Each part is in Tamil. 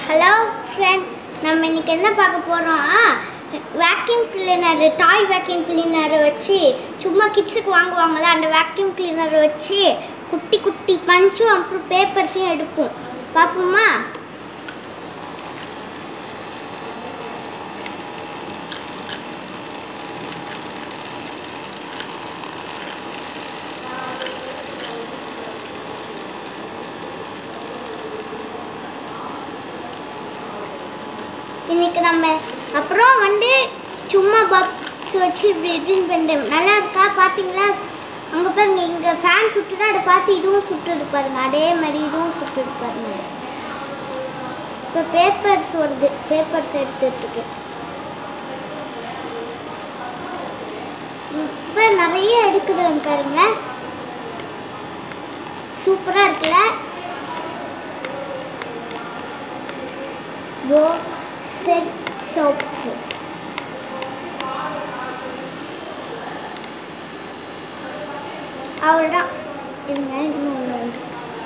ஹலோ ஃப்ரெண்ட், நம்ம இன்னைக்கு என்ன பார்க்க போகிறோம்? வேக்யூம் கிளீனர், டாய் வேக்யூம் கிளீனரை வச்சு சும்மா கிட்ஸுக்கு வாங்குவாங்கள்ல, அந்த வேக்யூம் கிளீனரை வச்சு குட்டி குட்டி பஞ்சும் அப்புறம் பேப்பர்ஸையும் எடுப்போம். பார்ப்போமா? இன்னைக்கு நம்ம அப்புறம் சும்மா பாக்ஸ் வச்சு இப்படி ரிட்டர்ன் பண்ணுறேன். நல்லா இருக்கா? பார்த்தீங்களா? அங்கே பாருங்க, இங்கே ஃபேன் சுட்டுனா அதை பார்த்து இதுவும் சுட்டுது பாருங்க. அதே மாதிரி இதுவும் சுட்டுது பாருங்க. இப்போ பேப்பர்ஸ் வருது, பேப்பர்ஸ் எடுத்துட்டு இப்போ நிறைய எடுக்குதுன்னு பாருங்க. சூப்பராக இருக்குல்ல? soaps. அவ்வளோதான். இருங்க, இன்னொன்று உண்டு.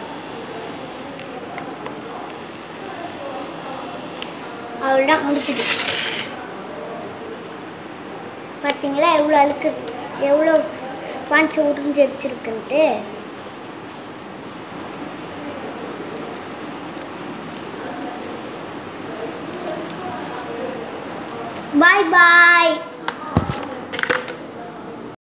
அவ்வளோதான், முடிச்சுது. பார்த்தீங்களா எவ்வளோ அழுக்கு, எவ்வளோ ஸ்பான்ச் உறிஞ்சு அடிச்சிருக்குன்ட்டு. Bye bye.